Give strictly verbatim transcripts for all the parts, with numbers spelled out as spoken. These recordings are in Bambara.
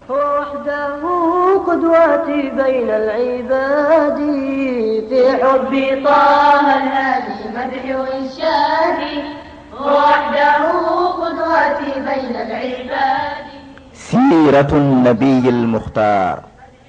هو وحده قدوتي بين العباد في حب طه الهادي مدح وإنشادي. هو وحده قدوتي بين العباد. سيرة النبي المختار.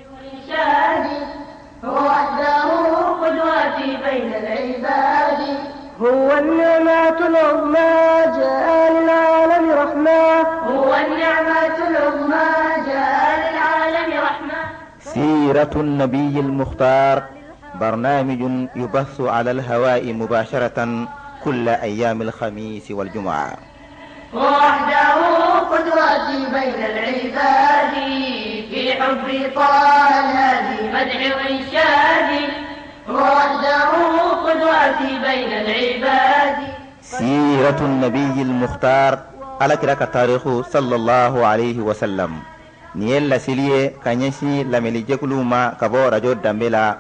هو وحده قدوتي بين العباد. هو النعمة العظمى جاء للعالم رحمة. هو النعمة العظمى جاء للعالم رحمة. سيرة النبي المختار برنامج يبث على الهواء مباشرة كل أيام الخميس والجمعة. هو وحده قدوتي بين العباد في حب طه الهادي مدح وإنشادي. هو وحده قدوتي بين العباد. سيرة النبي المختار على كراك التاريخ صلى الله عليه وسلم. نيل لسيليه كنيسي لملي جكلو ما كبو رجو دمبلا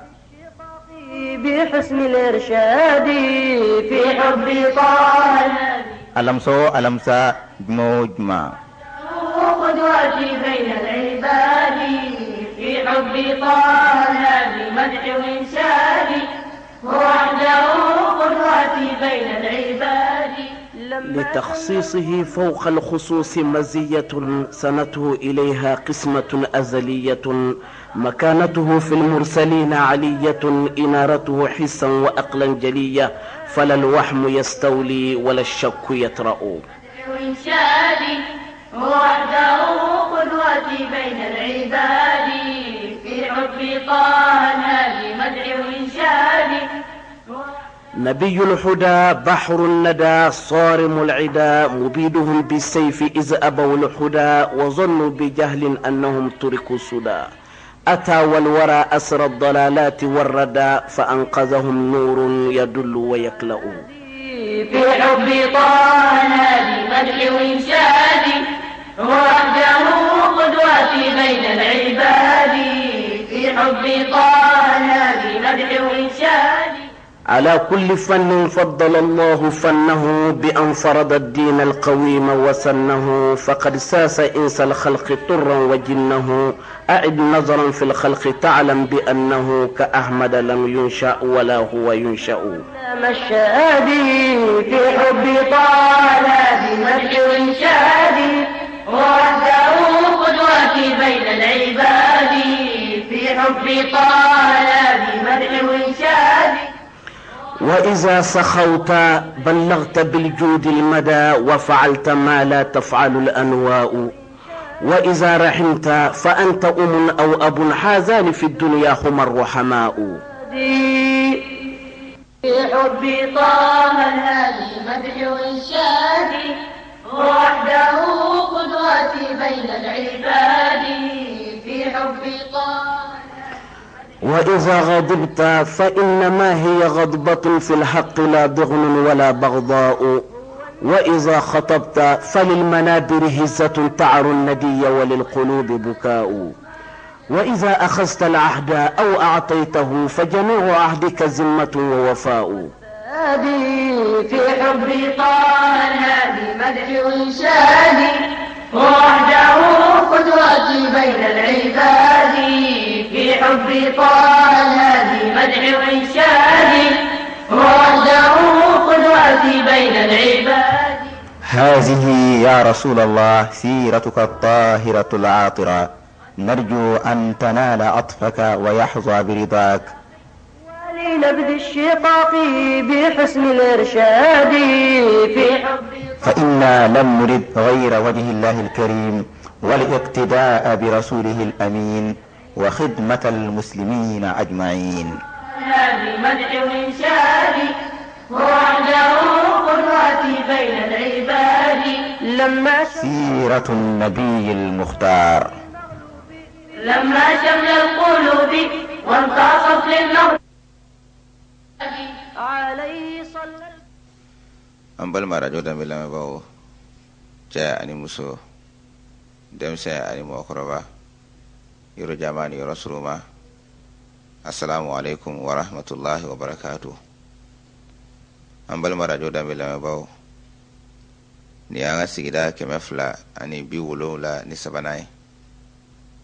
بحسن الإرشاد في حب طه الهادي. ألمسو ألمسا موجما قدوتي بين العباد في حب طه الهادي مدح وإنشادي. وحده قدوتي بين العباد. لتخصيصه فوق الخصوص مزية سنته إليها قسمة أزلية. مكانته في المرسلين علية. إنارته حسا وأقلا جلية. فلا الوحم يستولي ولا الشك يطرأ. وحده قدوتي بين العباد في حب طه الهادي مدح وإنشادي. نبي الحدى بحر الندى صارم العدا. مبيدهم بالسيف إذ أبوا الحدى وظنوا بجهل أنهم تركوا السدى. أتى والورى أسر الضلالات والردى فأنقذهم نور يدل ويكلأ. في حب طه الهادي مدح وإنشادي. وحده قدوتي بين العباد في حب طه الهادي مدح وإنشادي. على كل فن فضل الله فنه بأن فرض الدين القويم وسنه. فقد ساس إنس الخلق طرا وجنه. أعد نظرا في الخلق تعلم بأنه كأحمد لم ينشأ ولا هو ينشأ. مشادي في حب طه الهادي مدح وإنشادي. وحده قدوتي بين العباد في حب طه الهادي مدح وإنشادي. وإذا سخوت بلغت بالجود المدى وفعلت ما لا تفعل الأنواء. وإذا رحمت فأنت أم أو أب حازان في الدنيا هما الرحماء. في حب طه الهادي مدح وإنشادي. وحده قدوتي بين العباد في حب طه. وإذا غضبت فإنما هي غضبة في الحق لا ضغن ولا بغضاء. وإذا خطبت فللمنابر هزة تعر الندي وللقلوب بكاء. وإذا أخذت العهد أو أعطيته فجميع عهدك ذمة ووفاء. في حب طه الهادي مدح وإنشادي. وحده قدوتي بين العباد في حب طه الهادي مدح وإنشادي. وحده قدوتي بين العباد. هذه يا رسول الله سيرتك الطاهرة العاطرة. نرجو أن تنال عطفك ويحظى برضاك. ولنبذ الشقاق بحسن الإرشاد في حب. فإنا لم نرد غير وجه الله الكريم والاقتداء برسوله الأمين وخدمة المسلمين أجمعين. هذه مدح وإنشادي. وحده قدوتي بين العباد. لما سيرة النبي المختار. لما شمل القلوب وانتصف للنهر عليه صلى. أنبل ما رجو دم بلا مباو جاء أني مسو دم ساء أني مؤخربا يرو جاماني يرو سروما. السلام عليكم ورحمة الله وبركاته. أنبل ما رجو دم بلا مباو نيانا سيدا كمفلا أني بيولو لا نسبناي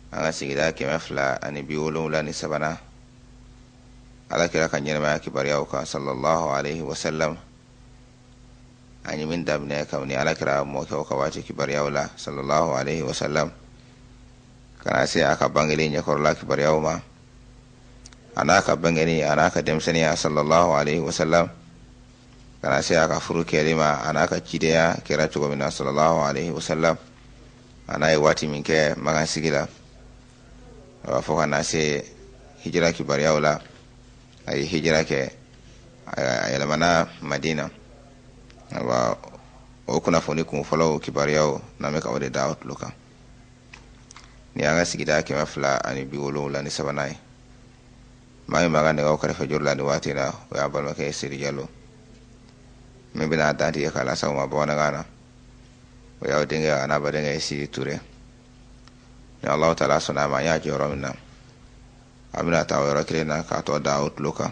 anga sigida keme fila ani bi wolonwula ni sabana alakira ka ɲɛnɛmaya kibaruyaw kan sallallahu alaihi wasallam an yi min daminɛ kabini alakira mɔkɛw ka waati kibaruyaw la sallallahu alaihi wasallam kana se a ka bangeli ɲɛkɔrɔla kibaruyaw ma a n'a ka bangeni a n'a ka denmisɛnniya sallallahu alaihi wasallam kana se a ka furu kɛli ma a n'a ka cidenya kɛra cogo min na sallallahu alaihi wasallam a n'a ye waati min kɛ magansigi la fo kana se hijira kibaruyaw la a ye hijira kɛ a yɛlɛmana madina wa o kunnafoni kun fɔlɔw kibaruyaw n'an bɛ ka o de da o tulo kan ni an ka sigida kɛmɛ fila ani bi wolonwula ni sabanan ye maa min b'a ka nɛgɛw kɛrɛfɛ juru la ni waati na o y'a balimakɛ Seri Jalo min bɛna dantigɛ k'a lasago ma bamanankan na o y'aw denkɛ a n'a ba denkɛ Sidi Ture ni Alahu Taala sɔnna a ma an y'a jɔ yɔrɔ min na a bɛna taa o yɔrɔ kelen na k'a tɔ da o tulo kan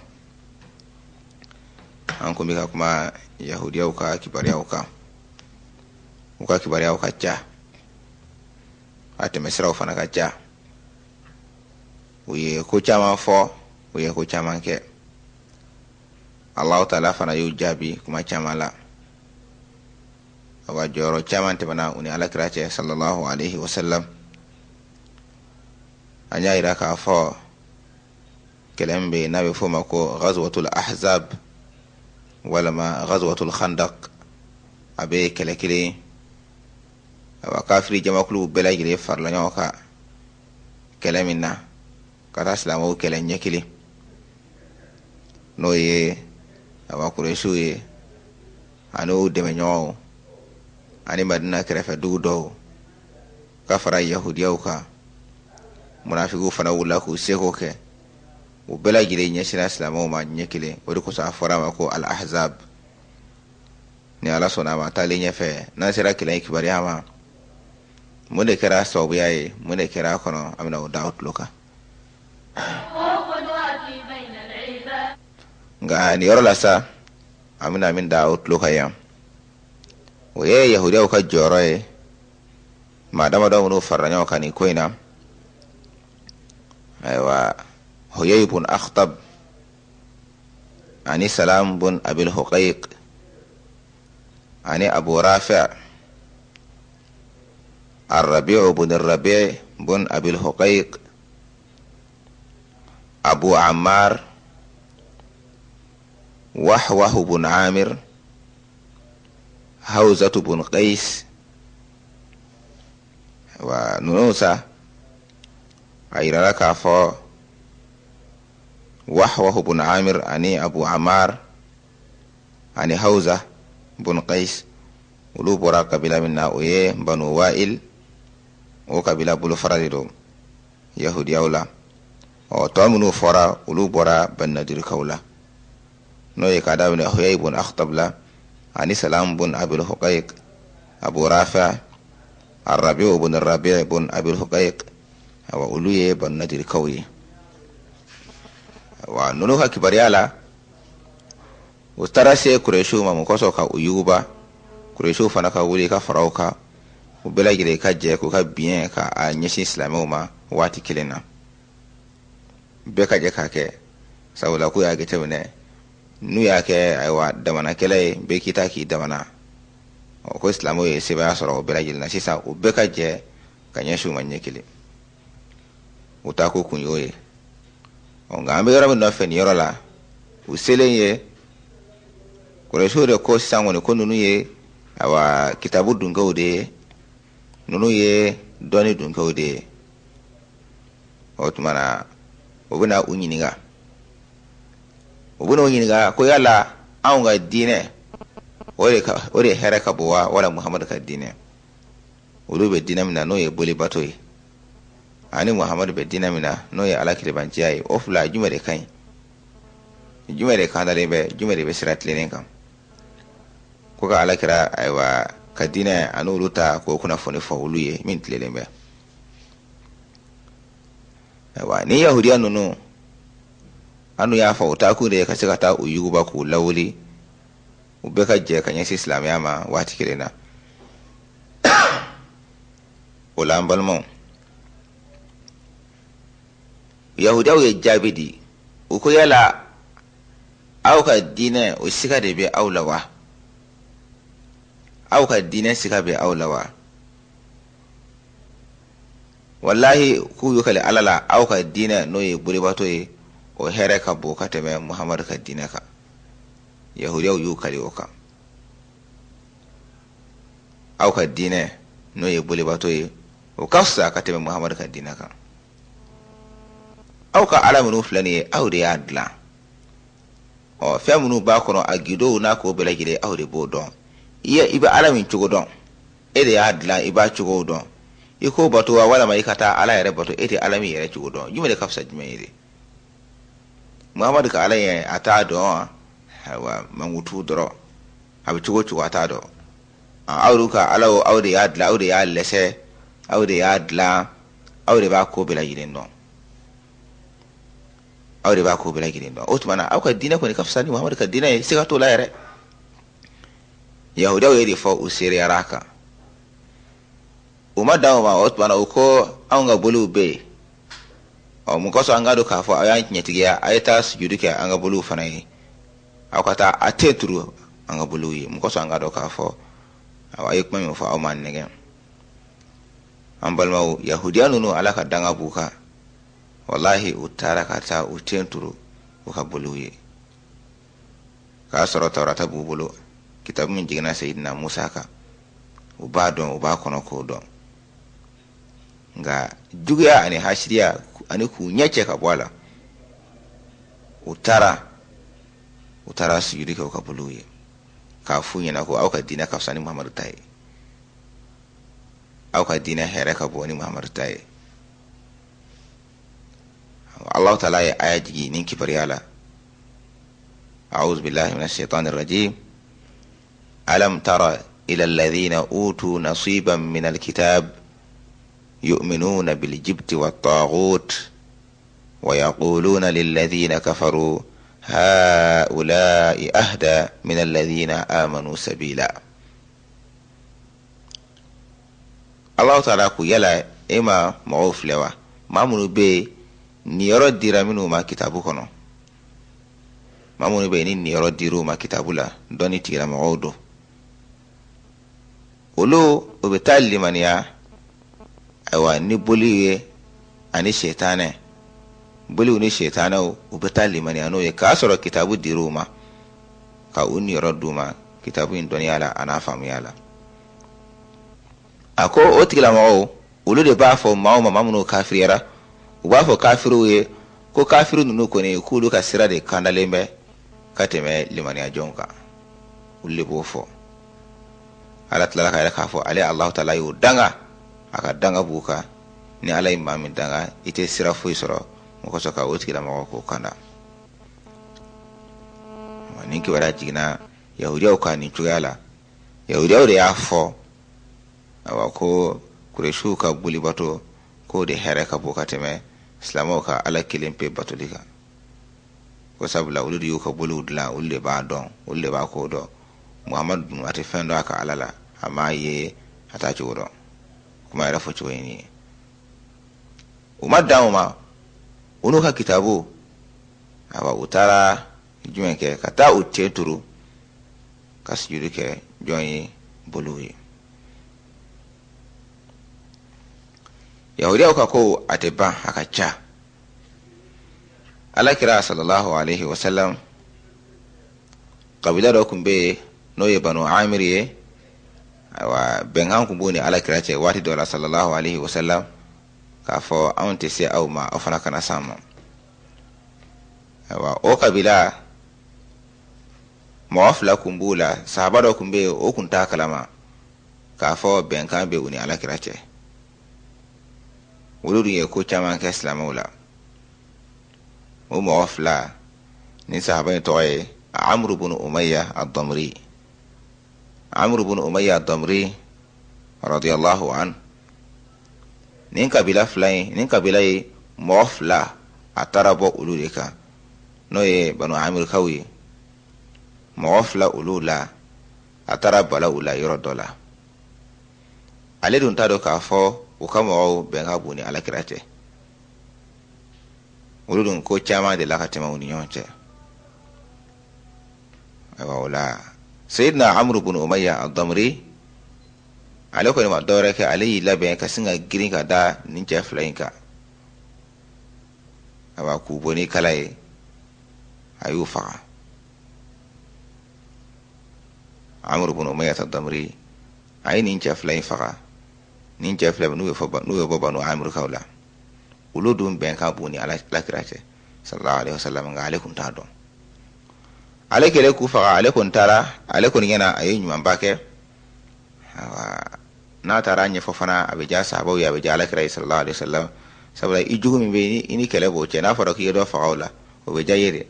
an kun bɛ ka kuma yahudiyaw ka kibaruyaw kan u ka kibaruyaw ka ca a tɛmɛsiraw fana ka ca u ye ko caman fɔ u ye ko caman kɛ Alahu Taala fana y'u jaabi kuma caman la wa jɔyɔrɔ caman tɛmɛna u ni alakira cɛ sallallahu alaihi wasallam an y'a yira k'a fɔ kɛlɛ min bɛ yen n'a bɛ f'o ma ko ghazwatul ahzab walama ghazwatul khandaq a bɛ kɛlɛ kelen wa kafiri jamakulu bɛɛ lajɛlen farala ɲɔgɔn kan kɛlɛ min na ka taa silamɛw kɛlɛ ɲɛ kelen n'o ye wa Kurɛsiw ye ani o dɛmɛɲɔgɔnw ani Madina kɛrɛfɛ dugu dɔw ka fara yahudiyaw kan munafikiw fana wulila k'u seko kɛ u bɛɛ lajɛlen ɲɛsira silamɛw ma ɲɛ kelen o de kosɔn a fɔra ma ko al-ahzab ni Ala sɔnna a ma taalen ɲɛfɛ n'an sera kɛlɛ in kibaruya ma mun de kɛra sababuya ye mun de kɛra a kɔnɔ an bɛna o da o tulo kan nka nin yɔrɔ la sa an bɛna min da o tulo kan yan o ye yahudiyaw ka jɔyɔrɔ ye maa damadɔ minnu farala ɲɔgɔn kan nin ko in na ayiwa Huyay bun Akhtab ani Salam bun Abil Huqayq ani Abu Rafi' Ar-Rabi' bun Ar-Rabi' bun Abil Huqayq Abu Ammar Wahwah bun Amir Hawzatu bun Qais wa nunusa ayirala k'a fɔ Wahwah bun Amir ani Abu Ammar ani Hawza bun Qais olu bɔra kabila min na o ye Banu Wa'il o kabila bolo fara de don yahudiyaw la ɔ tɔ minnu fɔra olu bɔra Banu Nadirikaw la n'o ye k'a daminɛ Huyay bun Akhtab la ani Salam bun Abil Huqayq Abu Rafi' Ar-Rabi' bun Ar-Rabi' bun Abil Huqayq wa olu ye Banu Nadirikaw ye wa nunu ka kibaruya la u taara se Kurɛsiw ma mun kɔsɔn ka u yuguba Kurɛsiw fana ka wuli ka faraw kan u bɛɛ lajɛlen ka jɛ k'u ka biɲɛ ka a ɲɛsin silamɛw ma waati kelen na bɛɛ ka jɛ k'a kɛ sabula k'u y'a jateminɛ n'u y'a kɛ ayiwa damana kɛlɛ ye bɛɛ k'i ta k'i damana ɔ ko silamɛw ye sebaya sɔrɔ o bɛɛ lajɛlen na sisan u bɛɛ ka jɛ ka ɲɛsin u ma ɲɛ kelen u ta ko kun y'o ye nka an bɛ yɔrɔ min nɔfɛ nin yɔrɔ la u selen ye Kurɛsiw de ko sisan kɔni ko ninnu ye ayiwa kitabu dunkɛw de ye ninnu ye dɔnni dunkɛw de ye o tuma na u bɛna u ɲininka u bɛna u ɲininka ko yala anw ka diinɛ o de ka o de hɛrɛ ka bon wa wala Muhamadu ka diinɛ olu bɛ diinɛ min na n'o ye boli bato ye ani Muhamadu bɛ diinɛ min na n'o ye Ala kilebanciya ye o fila jumɛn de ka ɲi jumɛn de kandalen bɛ jumɛn de bɛ sira tilennen kan ko ka Ala kira ayiwa ka diinɛ ani olu ta k'o kunnafoni fɔ olu ye min tilennen bɛ ayiwa ni yahudiya ninnu an n'u y'a fɔ u taa kun de ye ka se ka taa u yuguba k'u lawuli u bɛɛ ka jɛ ka ɲɛsin silamɛya ma waati kelen na o la an balimaw yahudaw ye jabidi u ko yala aw ka diinɛ o siga de bɛ aw la wa aw ka diinɛ siga bɛ aw la wa wallahi k'u y'u kale ala la aw ka diinɛ n'o ye bolibato ye o hɛrɛ ka bon ka tɛmɛ muhamadu ka diinɛ kan yahudaw y'u kale o kan aw ka diinɛ n'o ye bolibato ye o ka fisa ka tɛmɛ muhamadu ka diinɛ kan aw ka ala minnu filɛ nin ye aw de y'a dilan ɔ fɛn minnu b'a kɔnɔ a gidow n'a ko bɛɛ lajɛlen aw de b'o dɔn i i bɛ ala min cogo dɔn e de y'a dilan i b'a cogo dɔn i ko bato wa walama i ka taa ala yɛrɛ bato e tɛ ala min yɛrɛ cogo dɔn jumɛn de ka fisa jumɛn ye de muhamadu ka ala ye a t'a dɔn ayiwa mankutu dɔrɔn a bɛ cogo cogo a t'a dɔn aw ka ala aw de y'a dilan aw de y'a lɛsɛ aw de y'a dilan aw de b'a ko bɛɛ lajɛlen dɔn aw de b'a ko bɛɛ lajɛlen dɔn o tuma na aw ka diinɛ kɔni ka fisa ni muhamadu ka diinɛ ye siga t'o la yɛrɛ yahudaw ye de fɔ u seereyara a kan u ma dan o ma o tuma na u ko anw ka boliw bɛ yen ɔ mun kɔsɔn an ka dɔn k'a fɔ aw y'an tiɲɛtigiya a ye taa sujudi kɛ an ka boliw fana ye aw ka taa a tɛ turu an ka boliw ye mun kɔsɔn an ka dɔn k'a fɔ aw ye kuma min fɔ aw m'an nɛgɛn an balimaw yahudiya ninnu ala ka danga b'u kan wallahi u taara ka taa u tɛ turu u ka boliw ye k'a sɔrɔ tawrata b'u bolo kitabu min jiginna sayidina musa kan u b'a dɔn u b'a kɔnɔ k'o dɔn nka juguya ani hasiriya ani k'u ɲɛ cɛ ka bɔ a la u taara u taara sujudi kɛ u ka boliw ye k'a f'u ɲɛna ko aw ka diinɛ ka fisa ni muhamadu ta ye aw ka diinɛ hɛrɛ ka bon ni muhamadu ta ye Allah ta'ala ye aya jigi nin kibariya la a'udhu billahi minash shaitanir rajim alam tara ila alladhina utu nasiban min alkitab yu'minuna bil jibti wat taghut wa yaquluna lil ladhina kafaru هؤلاء أهدى من الذين آمنوا سبيلا الله تعالى يلا إما معوف لوا ما منو بي نيرو ديرا منو ما كتابو كنو ما منو بي نيرو ديرو ما كتابو لا دوني تيرا معودو ولو وبتالي من يا أيوا نبولي أني شيطانه boliw ni shaytanaw u bɛ taa limaniya n'o ye k'a sɔrɔ kitabu dir'u ma ka u niyɔrɔ d'u ma kitabu in dɔnniya la a n'a faamuya la a ko o tigilamɔgɔw olu de b'a fɔ maa o maa minnu kafiriyara u b'a fɔ kafiriw ye ko kafiru ninnu kɔni k'olu ka sira de kandalen bɛ ka tɛmɛ limaniya jɔnw kan olu de b'o fɔ ala tilala ka yɛrɛ k'a fɔ ale Alahu Taala y'o danga a ka danga b'u kan ni ala ye maa min danga i tɛ sira foyi sɔrɔ mɔgɔ sɔrɔ ka o tigilamɔgɔ k'o kanda nin kibaruya jiginna yahudiyaw kan nin cogoya la yahudiyaw de y'a fɔ awa ko kuresiw ka bolibato k'o de hɛrɛ ka bon ka tɛmɛ silamɛw ka ala kelen pe batoli kan ko sabula olu de y'u ka boliw dilan olu de b'a dɔn olu de b'a ko dɔn muhamadu dun a tɛ fɛn dɔn a ka ala la a m'a ye a t'a cogo dɔn kuma yɛrɛ fɔ cogo ye nin ye u ma dan o ma unu ka kitabu awa u taara jumɛn kɛ ka taa u cɛ turu ka sujudi kɛ jɔn ye boliw ye yahudiyaw ka ko a tɛ ban a ka ca alakira sallallahu alaihi wasallam kabila dɔ tun bɛ yen n'o ye banu amir ye awa bɛnkan tun b'o ni alakira cɛ waati dɔ la sallallahu alaihi wasallam k'a fɔ anw tɛ se aw ma aw fana kana s'an ma ayiwa o kabila mɔgɔ fila kun b'u la sahaba dɔ kun bɛ yen o kun t'a kalama k'a fɔ bɛnkan bɛ u ni alakira cɛ olu dun ye ko caman kɛ silamɛw la o mɔgɔ fila ni sahaba in tɔgɔ ye amru bin umayya ad-damri amru bin umayya ad-damri radiyallahu anhu nin kabila fila in nin kabila ye mɔgɔ fila a taara bɔ olu de kan n'o ye banu amir kaw ye mɔgɔ fila olu la a taara bala u la yɔrɔ dɔ la ale dun t'a dɔn k'a fɔ u ka mɔgɔw bɛn ka bon ni alakira cɛ olu dun ko caman de la ka tɛmɛ u ni ɲɔgɔn cɛ. Ayiwa o la Sayyidina Amr ibn Umayya ad-Damri ale kɔni ma dɔwɛrɛ kɛ, ale y'i labɛn ka sin ka girin ka da nin cɛ fila in kan. Ayiwa k'u bɔ ni kala ye, a y'u faga. Amr ibn Umayya ad-Damri a ye nin cɛ fila in faga. Nin cɛ fila n'u ye bɔ Banu Amir kaw la, olu dun bɛnkan b'u ni Alakira cɛ sallallahu alaihi wasallam, nka ale kun t'a dɔn. Ale kɛlen k'u faga, ale kɔni taara, ale kɔni ɲɛna a ye ɲumanba kɛ. N'a taara ɲɛfɔ fana a bɛ diya sahabaw ye, a bɛ diya Alakira ye sallallahu alaihi wasallam, sabula i jugu min bɛ yen i ni kɛlɛ b'o cɛ, n'a fɔra k'i ye dɔ faga o la, o bɛ diya i ye de.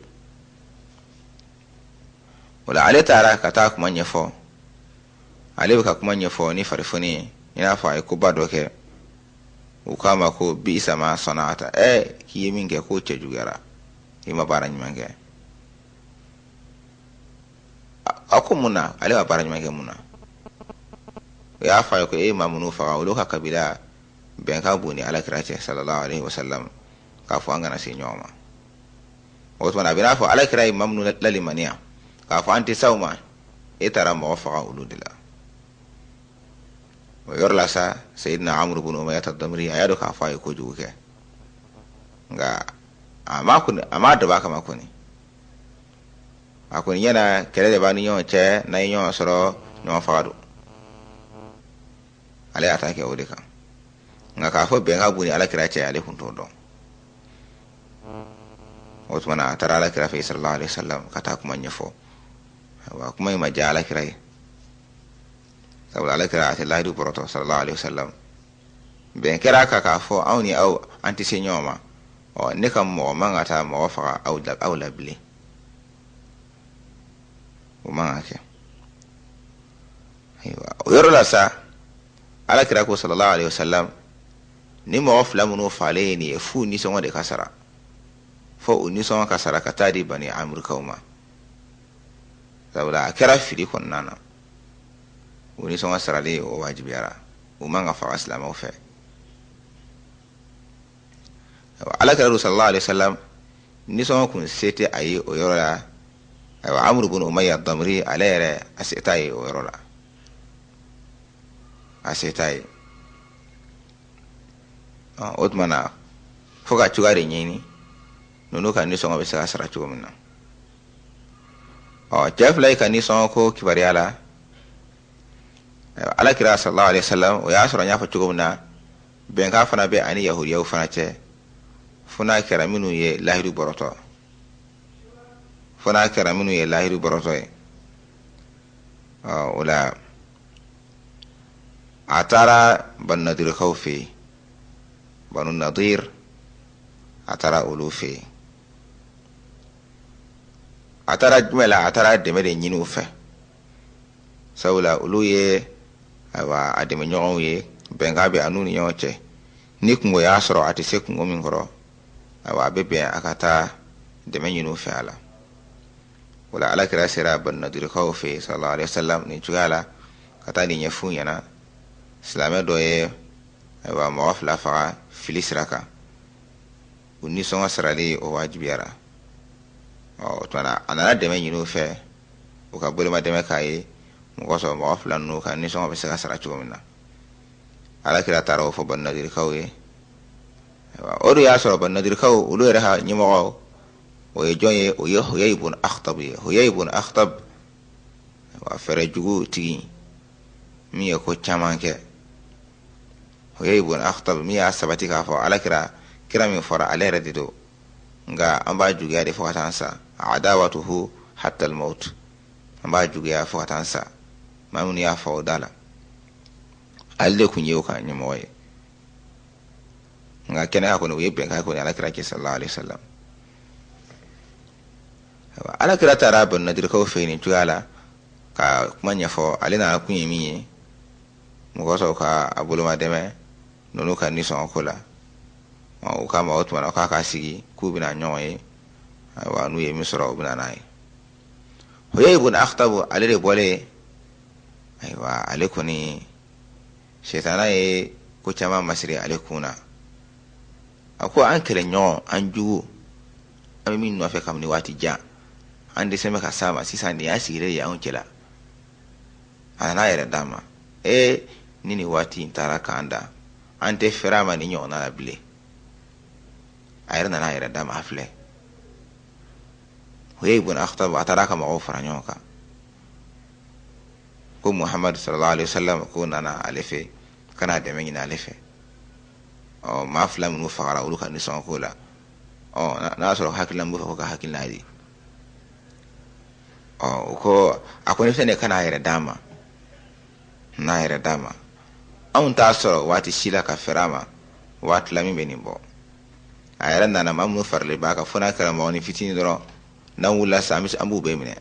O la ale taara ka taa kuma ɲɛfɔ, ale bɛ ka kuma ɲɛfɔ ni farifoni ye, i n'a fɔ a ye koba dɔ kɛ. U k'a ma ko bi'sa ma sana'ata, ɛ k'i ye min kɛ k'o cɛ juguyara, i ma baara ɲuman kɛ. A ko mun na? Ale ma baara ɲuman kɛ mun na? O y'a fɔ a ye ko e ma minnu faga olu ka kabila bɛnkan b'u ni Alakira cɛ sallallahu alaihi wasallam, k'a fɔ an kana se ɲɔgɔn ma. O tuma a bɛ n'a fɔ Alakira ye maa minnu lalimaniya k'a fɔ an tɛ s'aw ma, e taara mɔgɔ faga olu de la. O yɔrɔ la sa Sayyidina Amr ibn Umayyah ad-Damri a y'a dɔn k'a fɔ a ye kojugu kɛ, nka a ma dab'a kama kɔni. A kɔni ɲɛna kɛlɛ de b'a ni ɲɔgɔn cɛ, n'a ye ɲɔgɔn sɔrɔ ɲɔgɔn faga don. Ale y'a ta kɛ o de kan, nka k'a fɔ bɛnkan b'u ni Alakira cɛ ale kun t'o dɔn. O tuma na a taara Alakira fɛ sallallahu alaihi wasallam ka taa kuma ɲɛfɔ. Wa kuma in ma diya Alakira ye, sabula Alakira a tɛ lahidu bɔrɔtɔ sallallahu alaihi wasallam. Bɛn kɛra kan k'a fɔ anw ni aw an tɛ se ɲɔgɔn ma, ɔ ne ka mɔgɔ man ka taa mɔgɔ faga aw la bilen. O man ka kɛ. O yɔrɔ la sa Alakira ko sallallahu alaihi wasallam, ni mɔgɔ fila minnu falen ye nin ye f'u nisɔngɔ de ka sara, fo u nisɔngɔ ka sara ka taa di Bani Amir kaw ma, sabula a kɛra fili kɔnɔna na. U nisɔngɔ sarali o wajibiyara, u man ka faga silamɛw fɛ. Alakira sallallahu alaihi wasallam nisɔngɔ kun se tɛ a ye o yɔrɔ la. Ayiwa Amr ibn Umayyah ad-Damri ale yɛrɛ a se t'a ye o yɔrɔ la, a se t'a ye. O tuma na fo ka cogoya de ɲɛɲini ninnu ka nisɔngɔ bɛ se ka sara cogo min na. Ɔ cɛ fila yi ka nisɔngɔ ko kibaruya la, Alakira sallallahu alaihi wasallam o y'a sɔrɔ n y'a fɔ cogo min na bɛnkan fana bɛ ani yahudiyaw fana cɛ, fo n'a kɛra minnu ye lahidu bɔrɔtɔ, fo n'a kɛra minnu ye lahidu bɔrɔtɔ ye. Ɔ o la a taara Banu Nadir kaw fɛ yen, Banu Nadir a taara olu fɛ yen. A taara jumɛn la? A taara dɛmɛ de ɲini u fɛ, sabula olu ye ayiwa a dɛmɛ ɲɔgɔnw ye, bɛnkan bɛ anu ni ɲɔgɔn cɛ. Ni kungo y'a sɔrɔ a tɛ se kungo min kɔrɔ, ayiwa a bɛ bɛn a ka taa dɛmɛ ɲini u fɛ a la. O la Alakira sera Banu Nadir kaw fɛ yen sallallahu alaihi wasallam nin cogoya la, ka taa nin ɲɛf'u ɲɛna. Silamɛ dɔ ye ayiwa mɔgɔ fila faga fili sira kan, u nisɔngɔ sarali o wajibiyara. Ɔ o tuma na a nana dɛmɛ ɲini u fɛ, u ka boloma dɛmɛ k'a ye, mɔgɔ sɔrɔ mɔgɔ fila ninnu ka nisɔngɔ bɛ se ka sara cogo min na. Alakira taara o fɔ Banu Nadir kaw ye. O de y'a sɔrɔ Banu Nadir kaw olu yɛrɛ ka ɲɛmɔgɔ o ye jɔn ye? O ye Huyay ibn Akhtab ye. Huyay ibn Akhtab fɛrɛ jugu tigi min ye ko caman kɛ. Huyay ibn Akhtab min y'a sabati k'a fɔ Alakira kira min fɔra ale yɛrɛ de don, nka an b'a juguya de fo ka taa an sa, adawatuhu hatta al-maut, an b'a juguya fo ka taa an sa. Maa minnu y'a fɔ o da la ale de kun ye o ka ɲɛmɔgɔ ye, nka kɛnɛya kɔni o ye bɛnkan kɔni Alakira kɛ sallallahu alaihi wasallam. Alakira taara Banu Nadir kaw fɛ yen nin cogoya la ka kuma ɲɛfɔ. Ale nana kun ye min ye, mɔgɔ sɔrɔ ka a boloma dɛmɛ ninnu ka nisɔngɔ ko la. O k'a ma o tuma na k'a ka sigi k'u bɛna ɲɔgɔn ye, ayiwa n'u ye min sɔrɔ u bɛna n'a ye. Huyay ibn Akhtab ale de bɔlen, ayiwa ale kɔni shetana ye ko caman masiri ale kun na. A ko an kɛlɛ ɲɔgɔn, an jugu ami min no fe kam ni wati ja ande seme ka sama sisa ni asire ya on kela ana yere dama e nini wati ntara kanda ante ferama ni nyona la bile ayra na yere dama afle hoye bun akhtab ataraka ma ofra nyoka ko muhammad sallallahu alaihi wasallam ko nana alefe kana de men ina alefe o ma flam nu fara uluka ni son ko la o na so hakilan mu ko hakilan di o ko akwai sene kana yere dama na yere dama an ta so wati shila ka ferama wat lami benin bo ayran na mamu farle baka funa kala ma woni fitini doro nan wula samis ambu be mine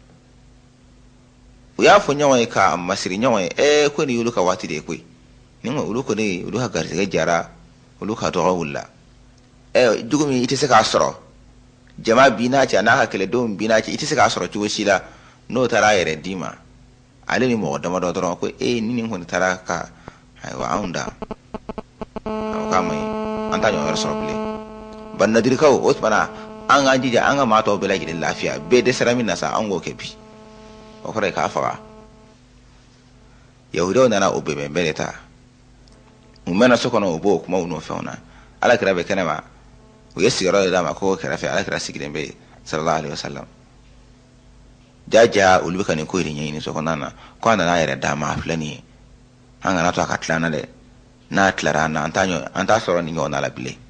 uya fo nyawa ka masiri nyawa e ko ni yuluka wati de ko ni mo uluko ni uluka garga jara uluka to wula e jugumi ite se ka soro jama bina ci anaka kele dom bina ci ite se ka soro ci wasila no tara yere dima alini mo da mado doro ko e ni ni hon tara ka aywa aunda kamai anta nyo rasul ban nadir kaw osmana an ga jija an ga mato bela gidan lafiya be da saramin nasa an go kebi o kare ka fara yahudo nana obe be beleta umena sokono obo kuma uno fauna ala kira be kanama o yesira da ma ko kira fe ala kira sigiden be sallallahu alaihi wasallam jaja ulubika ni ko irin yin sokona na ko na yare da ma aflani an ga na to akatlana de na tlara na antanyo anta soro ni ngona la bile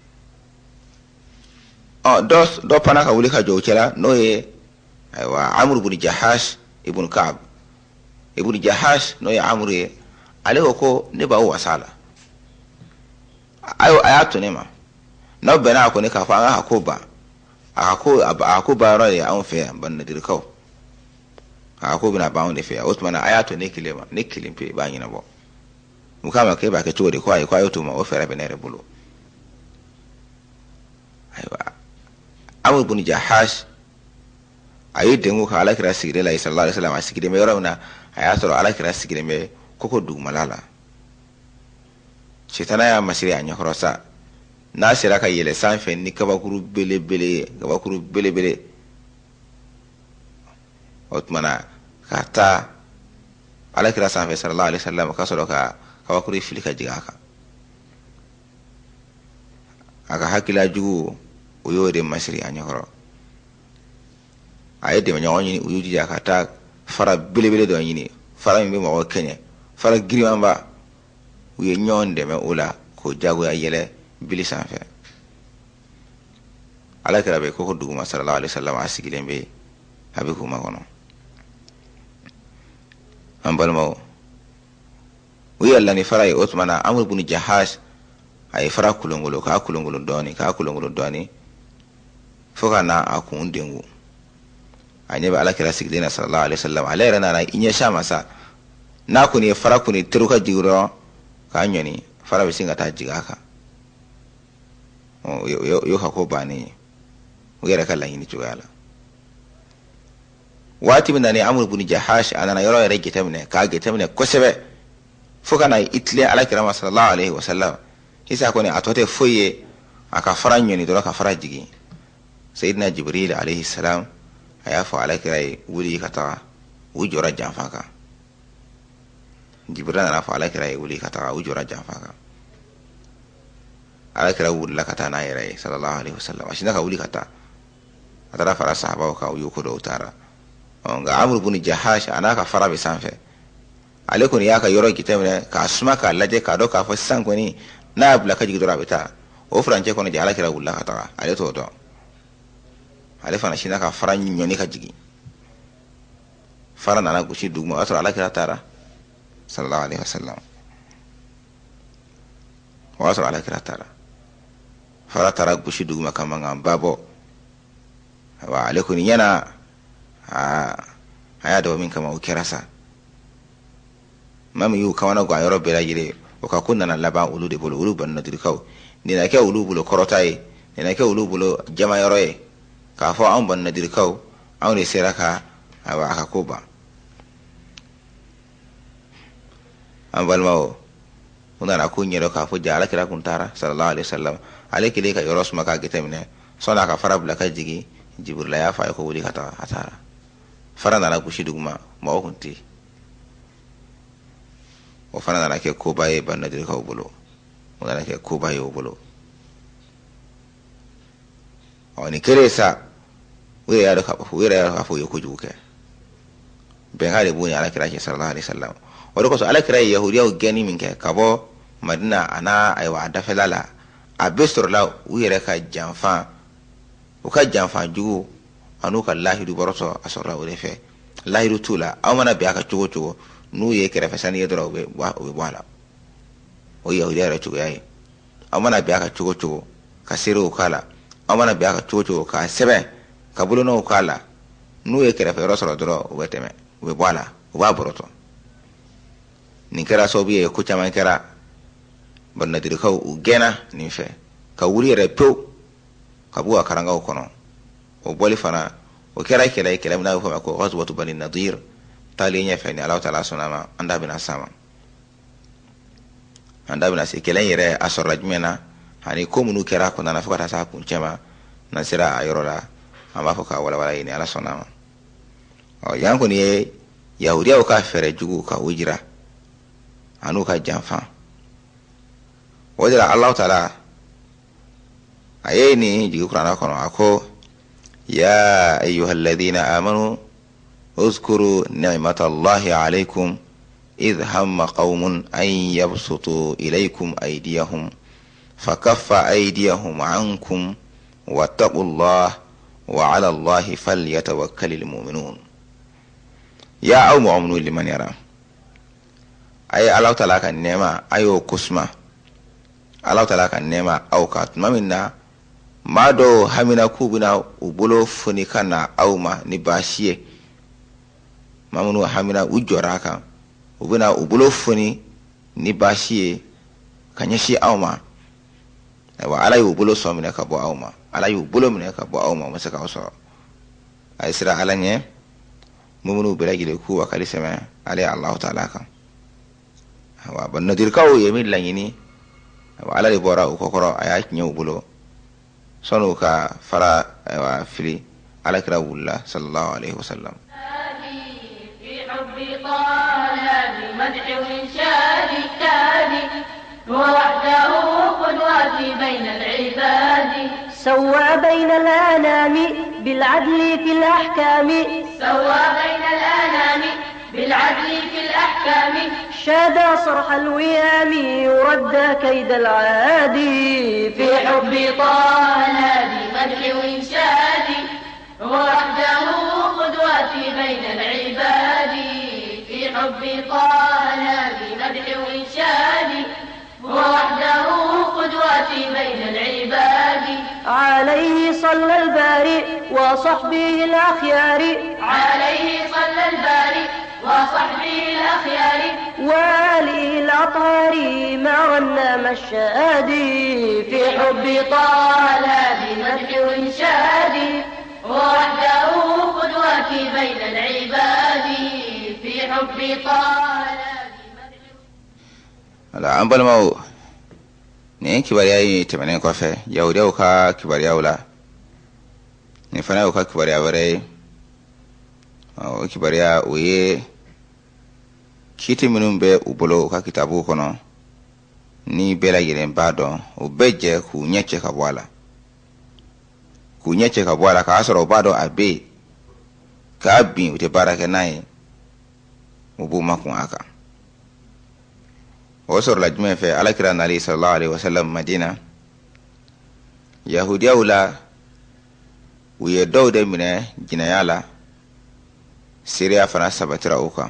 oh dos do pana ka wulika jowchela no ye aywa amr ibn jahash ibn ka'b ibn jahash no ye amr ye ale ko ne ba wasala ayo ayato ne ma no bena ko ne ka fa ha ko ba ako ako ba ro ye an fe ban na dirkaw ako bina ba on de fe usman ayato ne kilema ne kilimpe ba nyina bo mukama ke ba ke chode ko ay ko ayoto ma o fere benere bulu aywa amr ibn jahash ayi dengu ka ala kira sigire la sallallahu alaihi wasallam sigire me yorona ayato ala kira sigire me koko du malala shetana ya masiri anya khorosa na sira ka yele sanfe ni kabakuru bele bele kabakuru bele bele otmana kata ala kira sanfe sallallahu alaihi wasallam ka solo ka kabakuru filika jigaka aga hakila jugu uyode masiri anya khoro ayede manya woni uyudi jakata fara bele bele do nyini fara mi mo kenye fara girimamba uye nyonde me ula ko jago ya yele bili sanfe ala kira be ko duguma sallallahu alaihi wasallam asigile be habe ko makono ambal maw uye alla ni fara Uthmana amr ibn jahash ay fara kulongolo ka kulongolo doni ka kulongolo doni foka na akun dengu anyebe ala kira sigile sallallahu alaihi wasallam ala rana na inya shama sa na ku ne fara ku ne tiruka jiro ka nyoni fara be singa ta jigaka o yo yo ka ko bani uyara kala hini tugala wati min ne amr ibn jahash anana yoro yare gitamne ka gitamne kosebe fuka na itle ala kira sallallahu alaihi wasallam hisa ko ne atote foye aka fara nyoni do ka fara jigi sayyidina jibril alaihi salam ayafu ala kira wuli kata wujura janfaka jibril na fa ala kira wuli kata wujura janfaka ala kira wuli kata na yare sallallahu alaihi wasallam ashina ka wuli kata atara fara sahaba ka yuko do utara nga amr ibn jahash anaka fara be sanfe alekon yaka yoro kitemne ka asma ka laje ka do ka fa sankoni na bla ka jigidora beta o franje kono jala kira wuli kata ale to do ale fana shina ka fara nyoni ka jigi fara nana gushi dugmo atara ala kira tara sallallahu alaihi wasallam wa asra ala kira tara fara tara gushi dugma kama ngambabo wa alaikum yana a haya da min kama ukirasa mami yu kawana gwa yoro bela gire o ka kunna na laba ulu de bolo ulu ban na dirkaw ni na ke ulu bulo korotai ni na ke ulu bulo jama yoro e ka fo an ban na dirkaw an ne seraka awa aka koba an balmawo una na kunyero ka fo jala kira kuntara sallallahu alaihi wasallam aleki le ka yoros maka gitamne sona ka fara bula ka jigi Jibril ya fa ko wuli kata atara fara na ku shi duguma ma kunti o fara na ke ko baye banna dir ka bulo o na ke ko baye o bulo o ni kere sa we ya da ka we ya ka fo ko juke be ha de bunya ala kira ke sallallahu alaihi wasallam o ko so ala kira yahudiya o gani min ke kabo madina ana aywa da felala abestor la we ya ka janfa o ka janfa jugo anu ka lahidu boroto asora o refe lahidu tula aw mana be aka cugo cugo nu ye kere fesani ye doro be be wala o yahudiya ra cugo yayi aw mana be aka cugo cugo ka sero kala aw mana be aka cugo cugo ka sebe ka bulono kala nu ye kere fe rosoro doro o beteme o be wala o ba boroto ni kera so biye ku chama kera bonna dir ka u gena ni fe ka wuri re pew ka buwa karanga kono o boli fana o kera kela kela mina ko ko ghazwatu bani nadir tali nya fe ni Allah taala sunama anda bina sama anda bina se kela yere asora jmena hani ko munu kera ko na fakata sa kun chema na sira ayrola amba foka wala wala ni ala sunama o yanko ni yahudiya o ka fere jugu ka ujira anu ka janfa wajira Allah taala ayeni jigi qur'ana kono ako ya ayyuhalladhina amanu uzkuru ni'matallahi alaykum idh hamma qaumun an yabsutu ilaykum aydiyahum fakaffa aydiyahum ankum wattaqullaha wa 'ala allahi falyatawakkalul mu'minun ya aw mu'minu liman yara ay Allah ta'ala kan nema ayo kusma Allah ta'ala kan nema aw ka maminna mado hamina kubina ubulo funi kana auma ni bashiye mamunu hamina ujora kan ubina ubulo funi ni bashiye kanyashi auma wa ala ubulo so mina ka bo auma ala ubulo mina ka bo auma masaka so ay sira alanye mumunu biragile ku wa kali sema ali Allah ta'ala kan wa bannadir kaw yemin langini wa ala bora ko koro aya nyu ubulo صنوك فرا وفلي على كراولا صلى الله عليه وسلم في حب طال بمدح وإنشاد التالي ووحده قدوتي بين العباد سوى بين الأنام بالعدل في الأحكام سوى بين الأنام بالعدل في الأحكام شاد صرح الوئام ورد كيد العادي في حب طال بمدح وإنشاد ووحده قدوتي بين العباد في حب طال بمدح وإنشاد ووحده قدوتي بين العباد عليه صلى الباري وصحبه الأخيار عليه صلى الباري وصحبه الأخيار وآله الأطهار مع رنام الشادي في حب طال بمدح وإنشاد ووحده قدوتي بين العباد في حب طال ala ambal maw ne kibariya yi temene ko fe yawde ka kibariya wala ni fana ka kibariya bare o kibariya oye kiti minun be ubulo ka kitabu kono ni bela yelen bado o beje ku nyeche ka wala ku nyeche ka wala ka asoro bado abe ka bi ute baraka nai ubu makun aka وصر لجمع في على كران عليه صلى الله عليه وسلم مدينة يهودية ولا ويدو دي من جنايالا سيريا فنا سبترا اوكا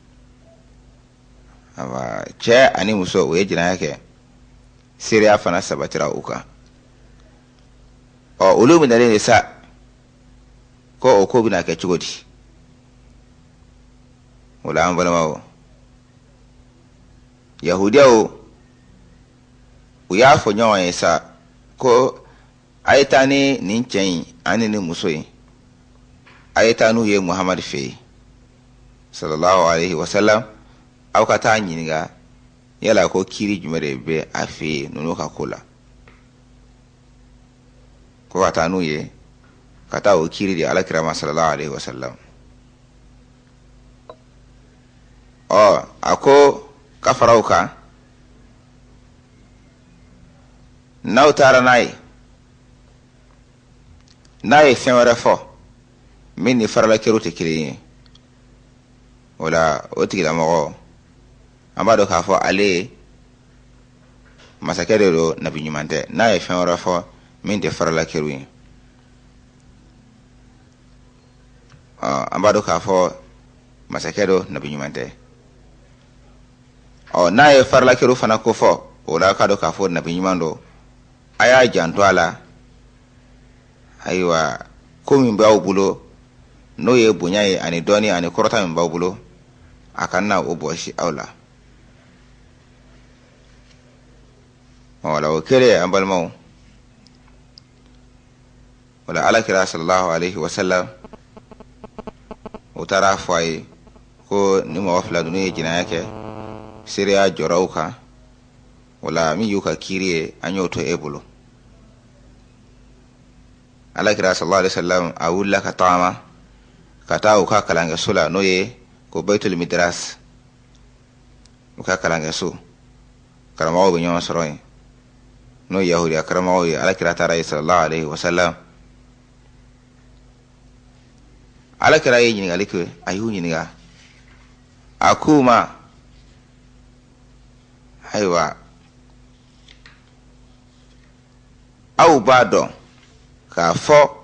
اما جاء اني مسو وي جناياك سيريا فنا سبترا اوكا او اولو من دالين سا كو اوكو بنا كيچودي ولا ام بلماو yahudiya o uya fo nyawa yesa ko ayeta ni ninchen ani ni musoyi ayeta nu ye Muhammad fe sallallahu alaihi wasallam aw kata nyiniga yala ko kiri jumere be afi nunu ka kula ko ata nu ye kata o kiri di alakira ma sallallahu alaihi wasallam o ako kafarauka naw tara nay nay fenwara fo min ni farala kero te kiri wala o tigila mo amado ka fo ale masakere do nabi nyumante nay fenwara fo min de farala kero yi ah amado ka fo masakero nabi nyumante o nay farala kero fana ko fo wala ka do ka fo nabi nyumando aya janto ala aywa komi bawo bulo no ye bunyaye ani doni ani korota min bawo bulo akanna oboshi awla wala wakere ambalmo wala alakira sallallahu alaihi wasallam utara fay ko nimo wafla duniya jina yake siriya jorauka wala mi yuka kiriye anyoto ebulo alakira sallallahu alaihi wasallam awulla katama kataw ka kalanga sula noye ko baitul midras ka kalanga su karamawo be nyon soroy no yahudi karamawo alakira tara sallallahu alaihi wasallam alakira yi ni galike ayu ni ga akuma aywa au bado ka fo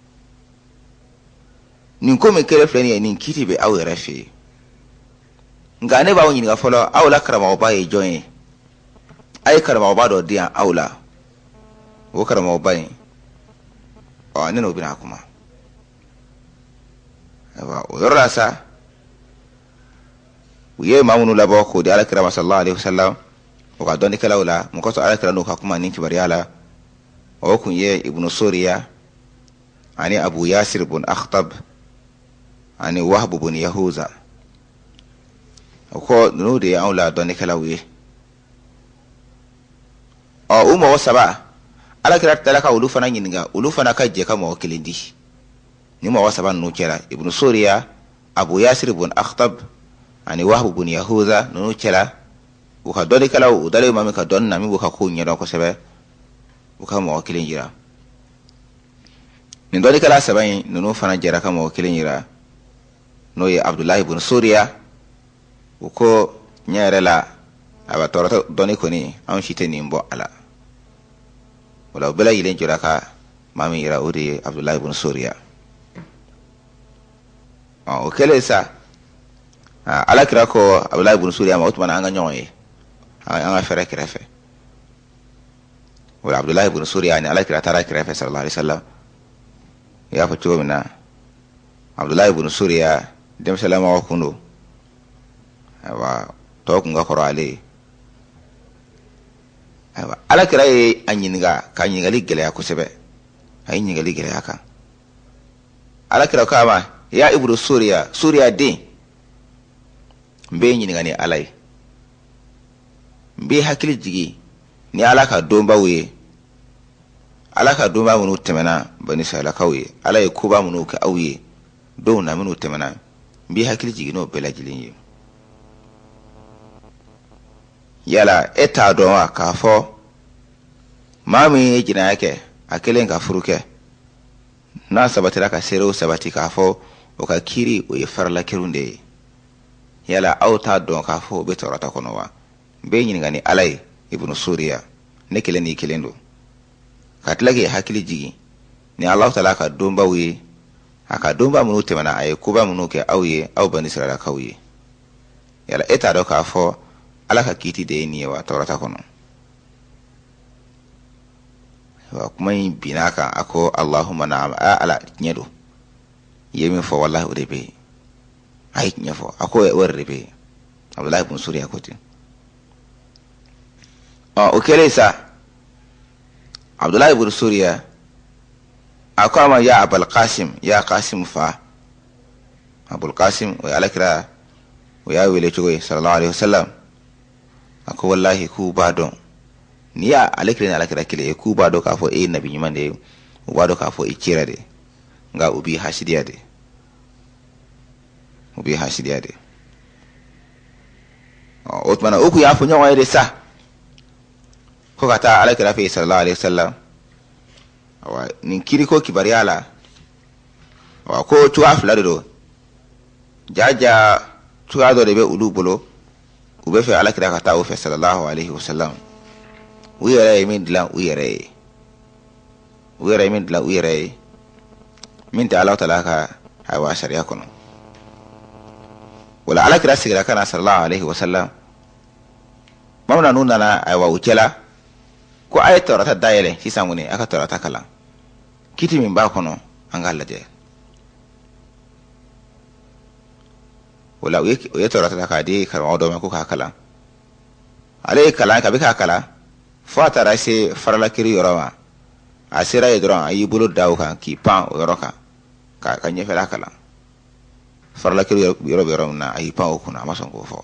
nin ko me kere flani nin kiti be aw rafi ngane ba woni ga folo aw la karama ba e join ay karama ba do dia awla wo karama ba ni o ne no bina kuma aba o rasa wiye mamunu labo ko di ala karama sallallahu alaihi wasallam o ga don kala wala mo ko to ala karama ka kuma nin kibari ala o kun ye ibnu suriya ani abu yasir ibn akhtab ani wahb ibn yahuza ko no de aula don kala wi o umma wasaba ala kira talaka ulufa nan yinga ulufa na kaje kama wakilindi ni ma wasaba no kira ibn suriya abu yasir ibn akhtab ani wahb ibn yahuza no kira o ka don kala o dale mami ka don na mi ko ko nyero ko sebe o ka mo wakilin jira min don kala sabai no fana jira kama wakilin jira no ye abdullah ibn suriya ko nyere la aba torata doni ko ni an shite ni mbo ala wala bela yilen jira ka mami ira odi abdullah ibn suriya o kele sa ala kira ko abdullah ibn suriya ma utman anga nyoye anga fere krefe wala abdullah ibn suriya ni ala kira tara krefe sallallahu alaihi wasallam ya fito mina abdullah ibn suriya dem salama wa kuno awa to kunga koro ale awa ala kira e anyinga ka anyinga ligele ya kusebe ay nyinga ligele aka ala kira kama ya ibnu suriya suriya de mbe nyinga ni alai mbe hakili jigi ni alaka domba we alaka domba munu temena bani sala kawye alai kuba munu ka awye do na munu temena mbe hakili jigi no bela jilin yala eta doa ka fo mami jina yake akelen ka furuke na sabatira ka sero sabati ka fo o ka kiri o yefarla kirunde yala auta don ka fo be torata kono wa be nyin ngani alai ibnu suriya ne kelen ni kelendo ka tlage hakili jigi ni allah taala ka domba wi aka domba munu temana ay kuba munu ke awye aw bani sira kawye yala eta do ka fo alaka kiti de ni wa torata kono wa kuma binaka ako allahumma na'am ala nyedo yemi fo wallahi urebe ay nyefo ako e urebe abdullah ibn suriya koti ah o kelesa abdullah ibn suriya akama ya abul qasim ya qasim fa abul qasim wa alakra wa ya wele chugo sallallahu alaihi wasallam ako wallahi ku badon niya alakira alakira kile ku bado ka fo e nabi nyimande u b'a dɔn k'a fɔ i cira de nka u b'i hasidiya de u b'i hasidiya de o tuma na o kun y'a fɔ ɲɔgɔn ye de sa ko ka taa alakira fɛ yen sallallahu alaihi wasallam awa nin kiri ko kibariya la awa ko cogoya fila de don jaja cogoya dɔ de bɛ olu bolo u bɛ fɛ alakira ka taa o fɛ sallallahu alaihi wasallam u yɛrɛ ye min dilan u yɛrɛ ye u yɛrɛ ye min dilan u yɛrɛ ye min tɛ Alahu Taala ka ayiwa sariya kɔnɔ wala alakira sigira kana sallallahu alaihi wasallam bamanan ninnu nana ayiwa u cɛla ko a ye tɔrɔta dayɛlɛ sisan kɔni a ka tɔrɔta kalan kiti min b'a kɔnɔ an k'a lajɛ wala u ye tɔrɔta ta k'a di karamɔgɔ dɔ ma ko k'a kalan ale ye kalan kabi k'a kalan fo a taara se faralakiri yɔrɔ ma a sera yen dɔrɔn a y'i bolo da o kan k'i pan o yɔrɔ kan ka ka ɲɛfɛla kalan faralakiri yɔrɔ bɛ yɔrɔ min na a y'i pan o kunna a ma sɔn k'o fɔ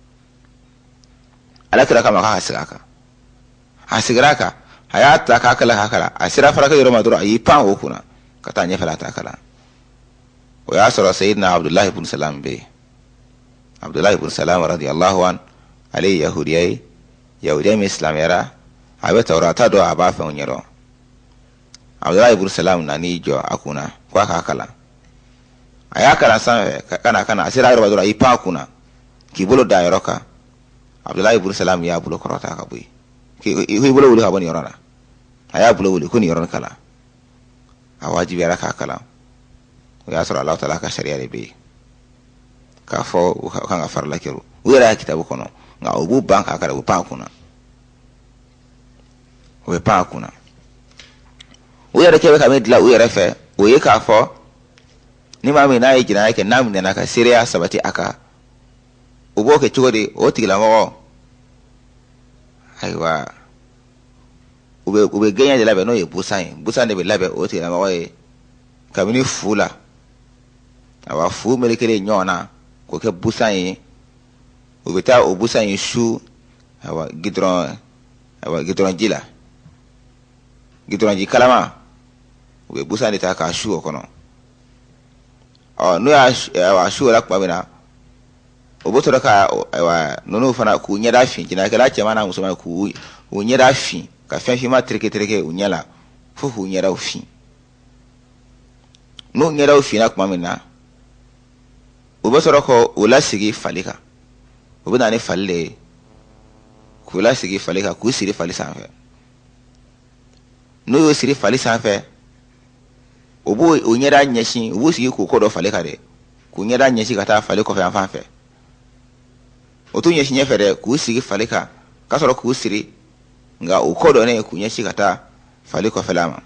ala kira kama k'a segin a kan a seginna a kan a y'a ta k'a kalan k'a kalan a sera faralakiri yɔrɔ ma dɔrɔn a y'i pan o kunna ka taa ɲɛfɛla ta kalan o y'a sɔrɔ sayidina abdullahi ibn salam bɛ yen abdullahi ibn salam radiyallahu an ale ye yahudiya ye yahudiya min silamɛyara a bɛ tawurata dɔn a b'a fɛnw ɲɛdɔn abdullahi ibn salam nan'i jɔ a kunna ko a k'a kalan a y'a kalan sanfɛ kana kana a sera yɔrɔ ma dɔrɔn a y'i pan a kunna k'i bolo da yɔrɔ kan abdullahi ibn salam y'a bolo kɔrɔta ka bɔ yen k'i bolo wuli ka bɔ nin yɔrɔ la a y'a bolo wuli ko nin yɔrɔ kalan a wajibiyara k'a kalan o y'a sɔrɔ Alahu Taala ka sariya de bɛ yen k'a fɔ u kan ka farala kɛ u yɛrɛ y'a kitabu kɔnɔ nka u b'u ban k'a kalan u bɛ pan a kunna u bɛ pan a kunna u yɛrɛ kɛ bɛ ka min dilan u yɛrɛ fɛ o ye k'a fɔ ni maa min n'a ye jinaya kɛ n'a minɛna ka seereya sabati a kan o b'o kɛ cogo di o tigilamɔgɔ ayiwa u bɛ u bɛ gɛɲɛ de labɛn n'o ye busan ye busan de bɛ labɛn o tigilamɔgɔ ye kabini fu la ayiwa fu melekelen ɲɔgɔn na k'o kɛ busan ye u bɛ taa o busan in su ayiwa gidɔrɔn ayiwa gidɔrɔn ji la gidɔrɔn ji kalama u bɛ busan de ta k'a su o kɔnɔ ɔ n'u y'a ayiwa su o la tuma min na o bɛ sɔrɔ ka ayiwa ninnu fana k'u ɲɛda fin jinɛkɛla cɛman n'a musoman k'u u ɲɛda fin ka fɛn finma tereke tereke u ɲɛ la fo k'u ɲɛdaw fin n'u ɲɛdaw finna tuma min na u bɛ sɔrɔ k'u lasigi fali kan u bɛ na ni fali de ye k'u lasigi fali kan k'u siri fali sanfɛ n'u y'u siri fali sanfɛ u b'u u ɲɛda ɲɛsin u b'u sigi k'u kɔ dɔ fali kan dɛ k'u ɲɛda ɲɛsin ka taa fali kɔfɛ yan fan fɛ o t'u ɲɛsin ɲɛfɛ dɛ k'u sigi fali kan ka sɔrɔ k'u siri nka u kɔ dɔnnen k'u ɲɛsin ka taa fali kɔfɛla ma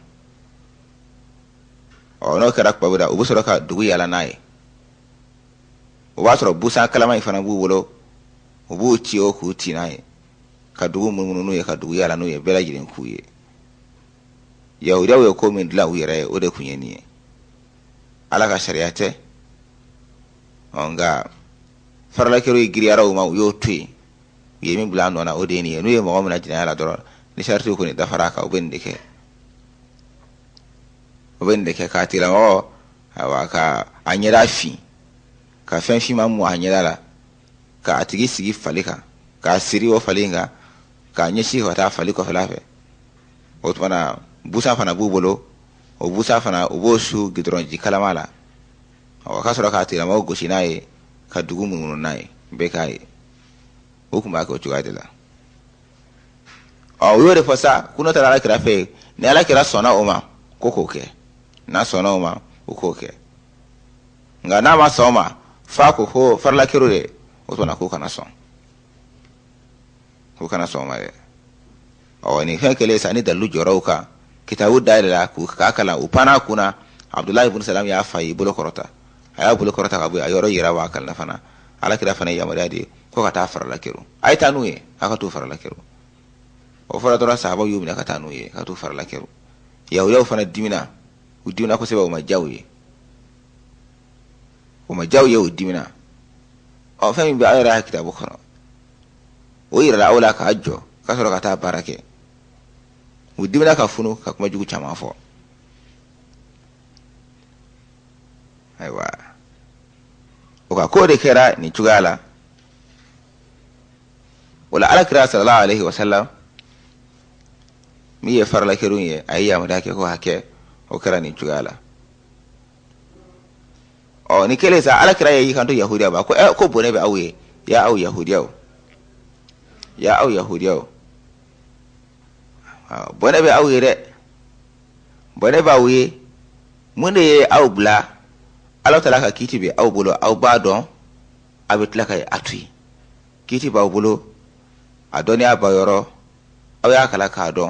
ɔ n'o kɛra tuma min na u bɛ sɔrɔ ka dugu yaala n'a ye o b'a sɔrɔ busan kalama in fana b'u bolo u b'u ci o k'u ci n'a ye ka dugu munumunu n'u ye ka dugu yaala n'u ye bɛɛ lajɛlen k'u ye yahudiyaw ye ko min dilan u yɛrɛ ye o de tun ye nin ye ala ka sariya tɛ ɔ nka faralakɛlaw ye giriyara u ma u y'o to yen u ye min bila a nɔ na o de ye nin ye n'u ye mɔgɔ minɛ jinɛya la dɔrɔn ni saritiw kɔni dafara a kan u bɛ nin de kɛ u bɛ nin de kɛ k'a tigilamɔgɔ ayiwa ka a ɲɛda fin ka fɛn finma mun a ɲɛda la k'a tigi sigi fali kan k'a siri o fali kan k'a ɲɛsin ka taa fali kɔfɛla fɛ o tuma na busan fana b'u bolo o busan fana u b'o su gidɔrɔn ji kalama la ɔ ka sɔrɔ k'a tigilamɔgɔ gosi n'a ye ka dugu munumunu n'a ye bɛɛ k'a ye o tun b'a kɛ o cogoya de la ɔ u y'o de fɔ sa ko n'o taara alakira fɛ yen ni alakira sɔnna o ma ko k'o kɛ n'a sɔnna o ma o k'o kɛ nka n'a ma sɔn o ma fa ko ko faralakɛlaw de o tuma na k'o kana sɔn k'o kana sɔn o ma dɛ ɔ nin fɛn kɛlen sa ni dalilu jɔra o kan kitabu dayɛlɛla k'u k'a kalan u panna a kunna abdullahi ibn salam y'a fa ye bolo kɔrɔta a y'a bolo kɔrɔta ka bɔ yen a yɔrɔ yira wa a kalanna fana alakira fana ye yamaruya de ko ka taa faralakɛlaw a ye taa n'u ye a ka t'u faralakɛlaw o fɔra dɔrɔn sahabaw y'u minɛ ka taa n'u ye ka t'u faralakɛlaw yahudiyaw fana dimina u dimina kosɛbɛ o ma diya u ye o ma diya u ye u dimina ɔ fɛn min bɛ aw yɛrɛ y'a kitabu kɔnɔ o yirala aw la k'a jɔ ka sɔrɔ ka taa baara kɛ u dimina ka funu ka kuma jugu caman fɔ ko de kera ni cugala wala alakira sallallahu alaihi wasallam mi ye farla kerun ye ayya mu dake ko hake o kera ni cugala o ni kele sa alakira yi kan to yahudiya ba ko ko bone be awye ya au yahudiya ya au yahudiya bone be awye de bone ba awye mun de au bla Allah ta laka kiti be au bulo au badon abit laka atui kiti ba bulo adoni abayoro au ya kala ka don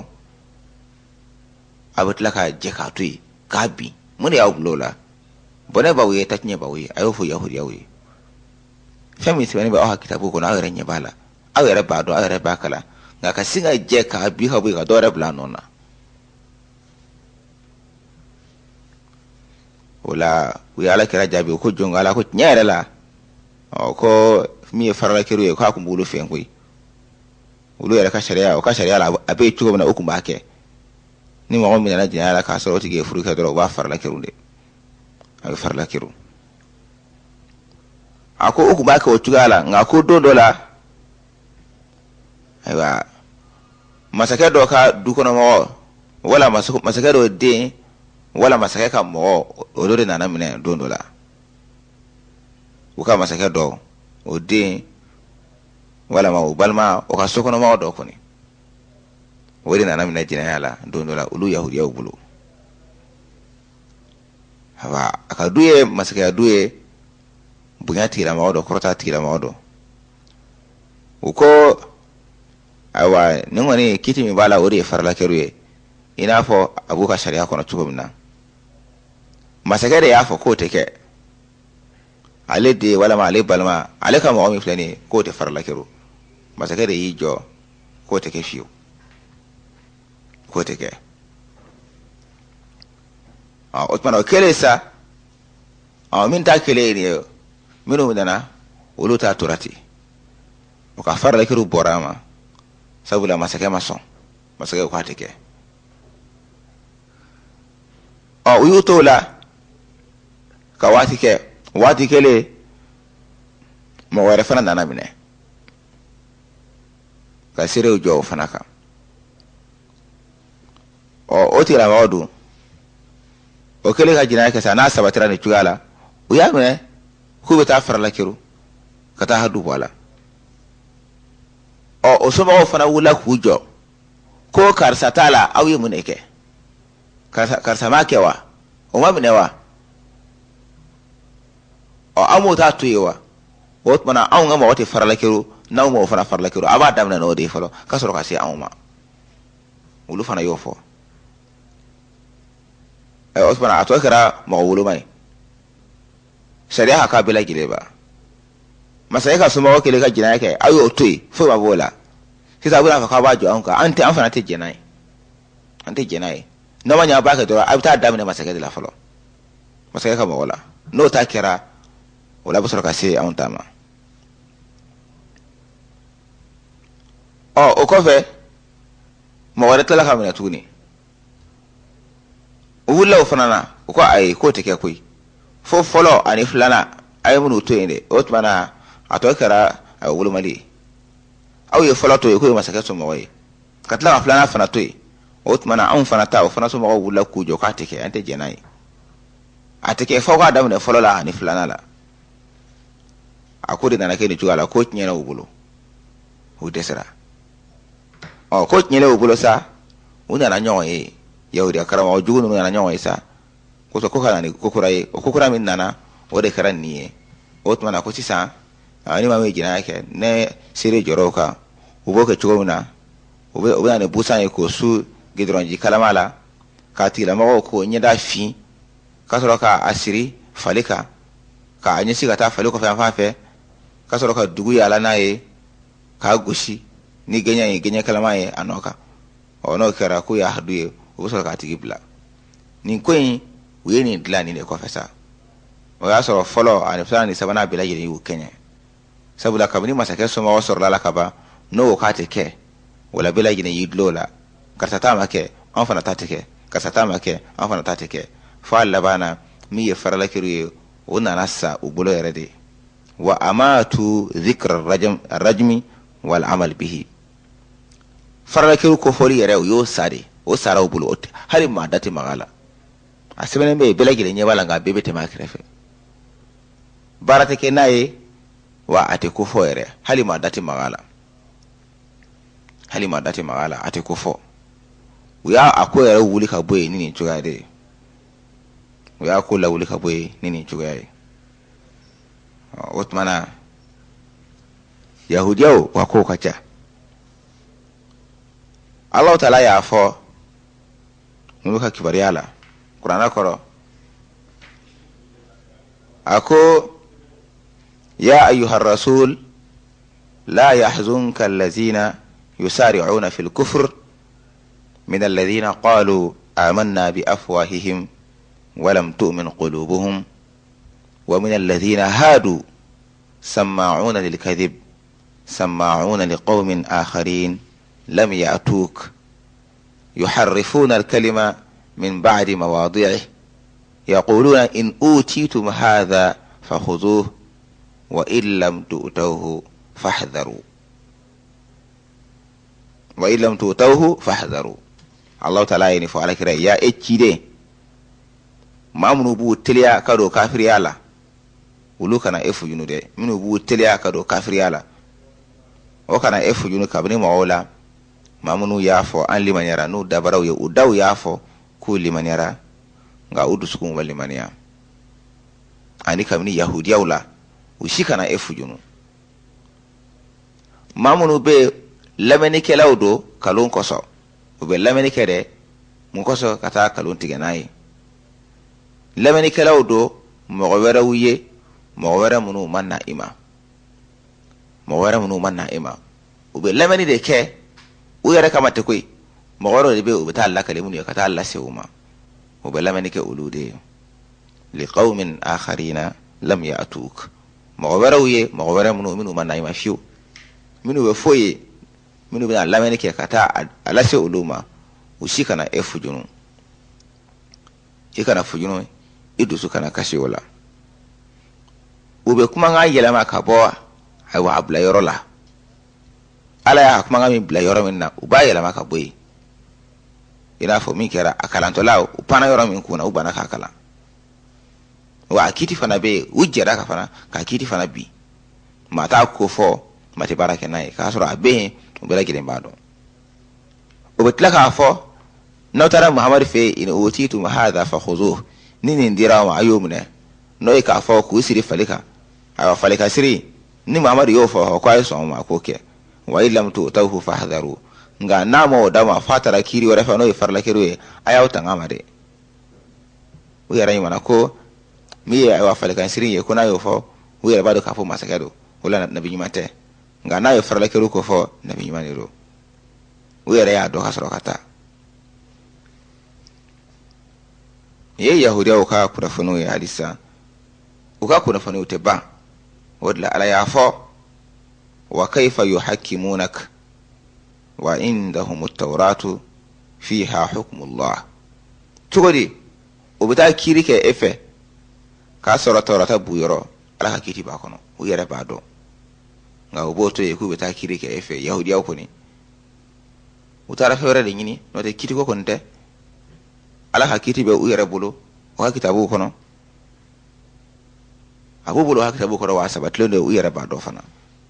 abit laka je ka atui gabi mun ya bulo la bone ba wuye tatnye ba wuye ayo fu yahudi yawi fami se bane ba ha kitabu ko na awere nye bala awere ba do awere ba kala nga ka singa je ka bi ha bu ga do re bla nona wala wi ala kira jabi ko jonga ala ko nyaare la o ko mi farala kiru e ko ko bulu fen koy ulu yara ka sharia o ka sharia la abe tugo na okumba ke ni mo mi na jina la ka so tige furu ka do ba farala kiru de ay farala kiru ako okumba ke o tugala nga ko do dola aywa masake do ka du kono mo wala masake do de wala masake ka mo odore nana mine dondola uka masake do ode wala ma ubalma o ka sokono ma do koni wori nana mine jina yala dondola ulu yahudi ya ubulu hawa aka duye masake duye bunya tira ma do korota tira ma do uko awa ningoni kiti mi bala ori farla keruye ina fo abuka sharia kono tugumna masakere ya fa ko take ale de wala ma ale balma ale ka mo mi flani ko te farla kero masakere yi jo ko take fiyo ko take a otman o kele sa a min ta kele ni minu midana uluta turati o ka farla kero borama sabula masakere mason masakere ko take a uyutola ka wati ke wati kele mo wara fana nana mine ka sire ujo fana ka o otira mawdu o kele ka jina ka sana sabatira ni tugala uya me ku beta farla kiru kata hadu wala o osoma o fana wula kujo ko karsatala awi muneke karsa karsa makewa o maminewa o amota tuyewa wot mana aw ngama wati farala kiru naw mo fana farala kiru aba damna no de falo kasoro ka si awma wulu fana yofo e osmana ato kara mo wulu mai sharia ka bila gileba masai ka suma wakile ka jinai kai ayo tuyi fo ma bola kisa bula fa ka ba jo anka ante an fana te jinai ante jinai no manya ba ka do abta damna masai ka la falo masai ka mo wala no ta kira wala busoro ka se awon tama o o kofe mo wala tala ka mina tuni wula o fanana ko ay ko take koy fo folo ani flana ay munu to inde otmana ato kara ay wulu mali aw ye folo to ko masaka so mo way katla flana fana to otmana an fana ta o fana so mo wula ku jo ka take ante jenai atake fo ka damne folo la ani flana la akudi na kene chugala ko nyela ubulo u desera o ko nyela ubulo sa una na nyoy yawdi akara o jugu no na nyoy sa ko so ko kana ni ko kurai o ko kura min nana o de karan ni o to na ko sisa ani ma me jina ke ne sire joroka ubo ke chuguna ubo ubo na busa ko su gidronji kalamala ka tila ma ko nyeda fi ka so ka asiri falika ka anyi siga ta faliko fa fa fe kasoro ka dugu ya lana ye ka gushi ni genya ye genya kalama ye anoka ono kera ku ya hadu ye o so ka tigibla ni koyin we ni dla ni ne ko fesa o ya so follow ani fana ni sabana bila ye yu kenya sabula kabini masake so ma wasor la kaba no ka teke wala bila ye yi dlola kartata make an fana ta teke kartata make an fana ta teke fa labana mi ye farala kiru ye o nana sa u bolo yere de wa amatu dhikra rajm rajmi wal amal bihi farala kiru ko foli yare yo sare o sara o bulu otte hali ma dati magala asibene be belagire nyebala nga bebe te makrefe barate ke naye wa ate ko fo yare hali ma dati magala hali ma dati magala ate ko fo uya ako yare wuli ka boye nini chugade uya ko la wuli ka boye nini chugade otmana yahudiyo wa ko kacha Allah ta'ala ya fo nuka kibariyala Qur'ana koro ako ya ayyuhar rasul la yahzunka allazina yusari'una fil kufr min allazina qalu amanna bi afwahihim wa lam tu'min qulubuhum wa min allazina hadu sama'una lil kadhib sama'una liqaumin akharin لم يأتوك يحرفون الكلمة من بعد مواضعه يقولون إن أوتيتم هذا فخذوه وإن لم تؤتوه فاحذروا وإن لم تؤتوه فاحذروا الله تعالى ينفع على كده يا اتشيدي ما منو بو تليا كدو كافر يالا ولو كان افو ينو دي منو بو تليا كدو كافر يالا وكان افو ينو كابني مولا mamunu yafo an limanyara no dabaraw ye udaw yafo ku limanyara nga udu sukun wal limanya ani kamni yahudiyaw la ushikana efujunu mamunu be lameni kelawdo kalon koso be lameni kede mu koso kata kalon tiganai lameni kelawdo mo wera wuye mo wera munu manna ima mo wera munu manna ima ube lameni de ke uyare kama te koy mo goro de be ubata Allah kalimun ya kata Allah sewuma o belamani ke ulude li qaumin akharina lam ya'tuk mo goro ye mo goro munu minu manay ma fiu minu we foye minu be Allah mani ke kata Allah se uluma ushikana efujunu ikana fujunu idu su kana kashi wala ube kuma nga yela ma ka bo ay wa abla yorola ala ya kuma ngami bla yoro minna uba yela maka boy ina fo mi kera akalanto law upana yoro min kuna ubana ka kala wa kiti fana be ujjera ka fana ka kiti fana bi mata ko fo mate barake nay ka soro abe ubela gide mbado o betla ka fo no tara muhammad fe in utitu ma hadha fa khuzuh nini ndira ma ayumne no ka fo ku siri falika awa falika siri ni muhammad yo fo ko ay so ma ko ke wa illam tu'tahu fahdharu nga namo dama fatara kiri wa rafa no farla kirwe ayawta ngamade uyara yimana ko mi aywa falika siri ye kuna yo fo uyara bado ka fo masakado wala nabi nyimate nga na yo farla kiru ko fo nabi nyimani ro uyara ya do kasro kata ye yahudiya uka kuna funu ya hadisa uka kuna funu uteba wadla ala ya fo wa kayfa yuhakkimunak wa indahum at-tauratu fiha hukmullah tugodi obita kirike efe ka soro taurata buyoro ala ka kiti ba kono o yere ba do nga oboto e ku beta kirike efe yahudiya ko ni utara fewre de nyini no te kiti ko konte ala ka kiti be o yere bulu o ka kitabu kono abu bulu ha kitabu ko wa sabatlo de o yere ba do fana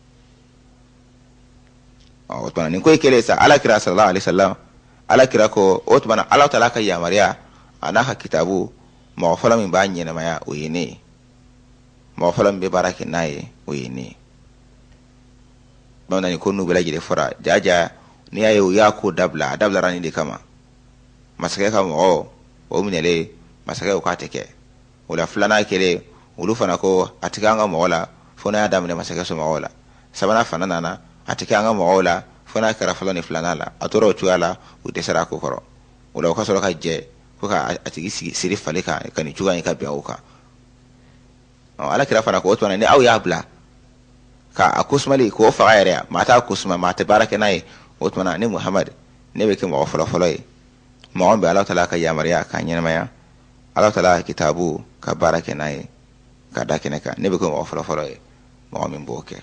otbana nin koy kele sa ala kira sallallahu alaihi wasallam ala kira ko otbana ala taala ka ya maria anaka kitabu ma fala min banye na maya oyene ma fala be barake naye oyene bana ni konu bela gide fora jaja ni ayo yako dabla dabla rani de kama masaka kama o o minele masaka ko ateke wala fulana kele ulu fana ko atikanga mo wala fona adam ne masaka so mo wala sabana fana nana atikanga mo wala fona kara fulani fulana la atoro tuala utesara ko koro wala ko soro ka je ko ka atigi siri falika kani chuga ka biya uka ala kira fana ko otwana ne aw ya bla ka akusmali ko fa ayre mata akusma mata baraka nay otwana ne muhammad ne be ke mo folo folo e mo on be ala taala ka ya mariya ka nyina maya ala taala kitabu ka baraka nay ka dakene ka ne be ko mo folo folo e مؤمن بوكي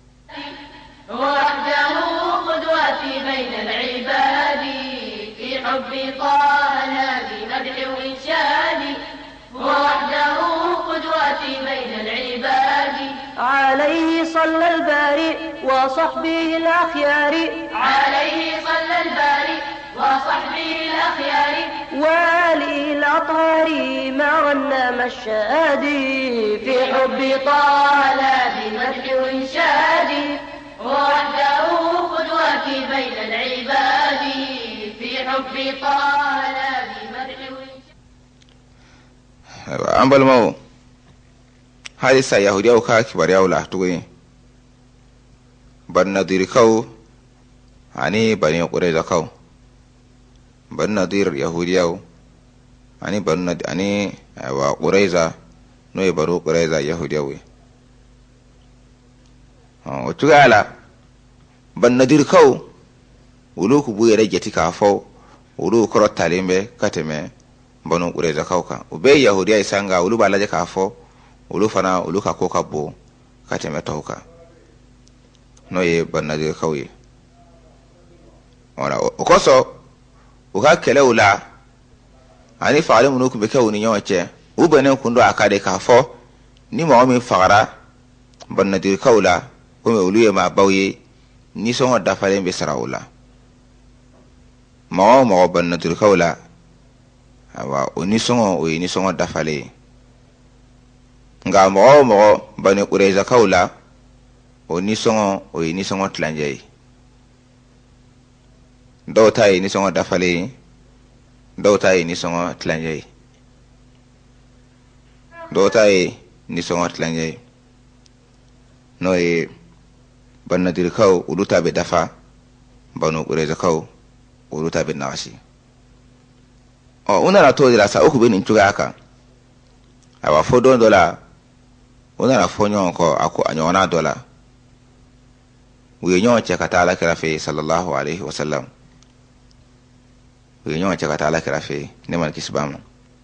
وحده قدوتي بين العباد في حب طه الهادي مدح وإنشادي وحده قدوتي بين العباد عليه صلى الباري وصحبه الأخيار عليه صلى الباري وصحبه الأخيار والي الأطهار مع رنام الشادي في حب طه الهادي مدح وإنشادي وحده قدوتي بين العباد في حب طه الهادي مدح وإنشادي أمبل مو هذه سا يهودية وكاك برياو لاحتوي بن نذير كو عني بني قريظة كو بن نذير يهودية عني بن ند عني وقريظة نوي برو قريظة يهودية وتقال بن نذير كو ولوك بوي رجتي كافو ولوك كرت تعليم به كتمه بنو قريظة كوكا وبي يهودية سانغا ولو بالاجة كافو ulu fana ulu ka ko ka bo ka teme toka no ye bannadir kawye wala o koso o ka kele ula ani faale munu ku be ka woni nyoche u benen kundo akade ka fo ni mo mi fagara bannadir kawla ko me ulu ye ma bawye ni so ngo dafale be sarawula mo mo bannadir kawla awa oni so ngo o ni so ngo dafale nga mo mo bani Qurayza kaula o ni songo o ni songo tlanje do tay ni songo dafale do tay ni songo tlanje do tay ni songo tlanje no e banna dir kaw uluta be dafa banu Qurayza kaw uluta be nasi o una la to dira sa o ku be ni ntuga aka awa fodo dola ona na fonyo ko ako anyona dola wiyo che kata ala kirafe sallallahu alaihi wasallam wiyo che kata ala kirafe ne man kisbam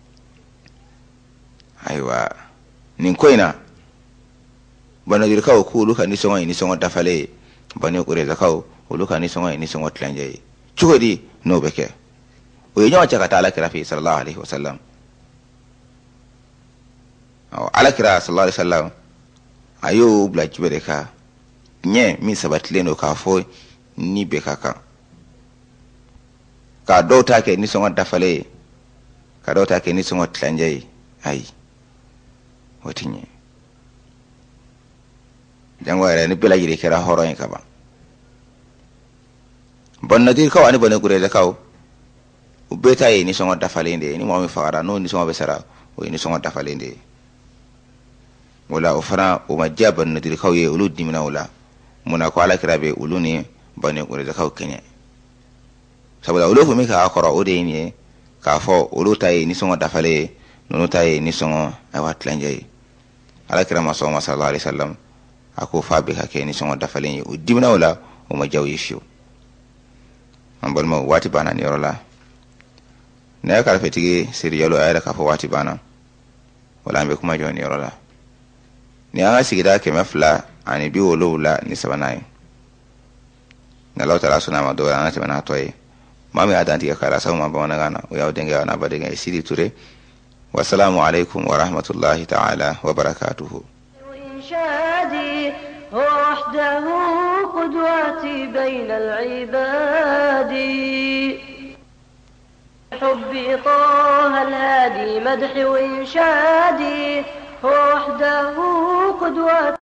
aywa nin koina bana dirka ko luka ni songo ni songo dafale bani Qurayza kaw luka ni songo ni songo tlanje chugodi no beke wiyo che kata ala kirafe sallallahu alaihi wasallam ala kira sallallahu alaihi wasallam ayo bla kibereka nye mi sabatleno ka fo ni be kaka ka do ta ke ni songo dafale ka do ta ke ni songo tlanje ai wotinye jango era ni bela yire kera horo en kaba bon nadir ka wani bone Qurayza kaw ubeta yi ni songo dafale inde ni mo mi fara no ni songo be sara o ni songo dafale inde wala ofana o majaban nadir kawye ulud dimina wala muna ko ala kirabe uluni bani Qurayza kaw kenye saboda ulufu mika akora ode ni ka fo ulutai ni songo dafale no tai ni songo awat lanje ala kirama sallallahu alaihi wasallam ako fabi ka ke ni songo dafale o dimina wala o majawi shiu ambal mo wati bana ni rola ne ka fetigi siriyalo ayra ka fo wati bana wala ambe kuma joni rola ni anga sigida ke mafla ani bi wolo la ni sabanai na law tala suna ma do ana tabana toy mami adanti ka kala sawu ma bona gana o yaw denga na badega sidi ture wassalamu alaikum wa rahmatullahi ta'ala wa barakatuhu وإنشادي وحده قدوتي بين العباد حبي طه الهادي مدح وإنشادي وحده قدوتي